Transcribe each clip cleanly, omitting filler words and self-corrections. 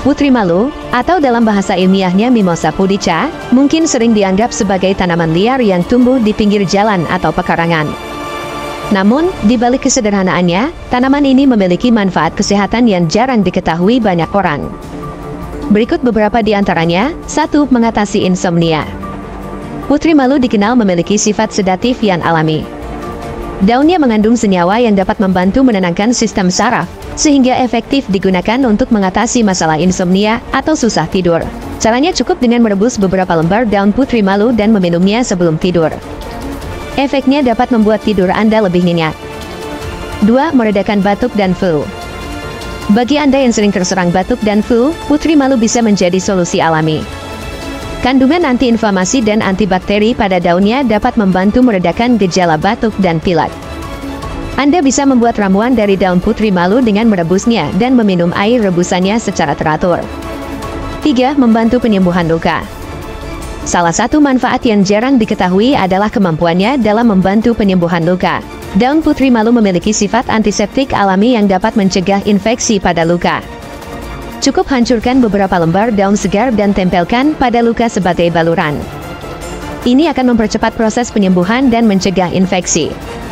Putri malu, atau dalam bahasa ilmiahnya Mimosa pudica, mungkin sering dianggap sebagai tanaman liar yang tumbuh di pinggir jalan atau pekarangan. Namun, di balik kesederhanaannya, tanaman ini memiliki manfaat kesehatan yang jarang diketahui banyak orang. Berikut beberapa di antaranya. 1. Mengatasi insomnia. Putri malu dikenal memiliki sifat sedatif yang alami. Daunnya mengandung senyawa yang dapat membantu menenangkan sistem saraf, sehingga efektif digunakan untuk mengatasi masalah insomnia atau susah tidur. Caranya cukup dengan merebus beberapa lembar daun putri malu dan meminumnya sebelum tidur. Efeknya dapat membuat tidur Anda lebih nyenyak. 2. Meredakan batuk dan flu. Bagi Anda yang sering terserang batuk dan flu, putri malu bisa menjadi solusi alami. Kandungan antiinflamasi dan antibakteri pada daunnya dapat membantu meredakan gejala batuk dan pilek. Anda bisa membuat ramuan dari daun putri malu dengan merebusnya dan meminum air rebusannya secara teratur. 3. Membantu penyembuhan luka. Salah satu manfaat yang jarang diketahui adalah kemampuannya dalam membantu penyembuhan luka. Daun putri malu memiliki sifat antiseptik alami yang dapat mencegah infeksi pada luka. Cukup hancurkan beberapa lembar daun segar dan tempelkan pada luka sebagai baluran. Ini akan mempercepat proses penyembuhan dan mencegah infeksi.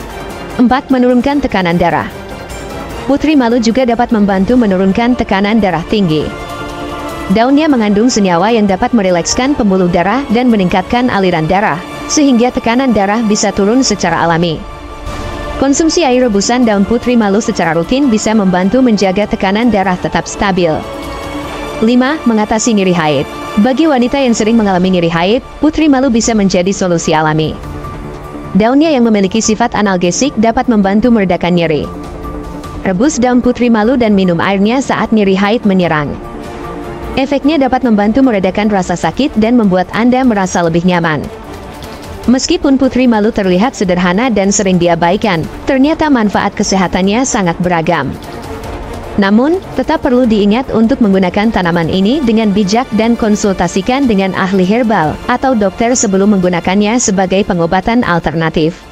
4. Menurunkan tekanan darah. Putri malu juga dapat membantu menurunkan tekanan darah tinggi. Daunnya mengandung senyawa yang dapat merilekskan pembuluh darah dan meningkatkan aliran darah, sehingga tekanan darah bisa turun secara alami. Konsumsi air rebusan daun putri malu secara rutin bisa membantu menjaga tekanan darah tetap stabil. 5. Mengatasi nyeri haid. Bagi wanita yang sering mengalami nyeri haid, putri malu bisa menjadi solusi alami. Daunnya yang memiliki sifat analgesik dapat membantu meredakan nyeri. Rebus daun putri malu dan minum airnya saat nyeri haid menyerang. Efeknya dapat membantu meredakan rasa sakit dan membuat Anda merasa lebih nyaman. Meskipun putri malu terlihat sederhana dan sering diabaikan, ternyata manfaat kesehatannya sangat beragam. Namun, tetap perlu diingat untuk menggunakan tanaman ini dengan bijak dan konsultasikan dengan ahli herbal atau dokter sebelum menggunakannya sebagai pengobatan alternatif.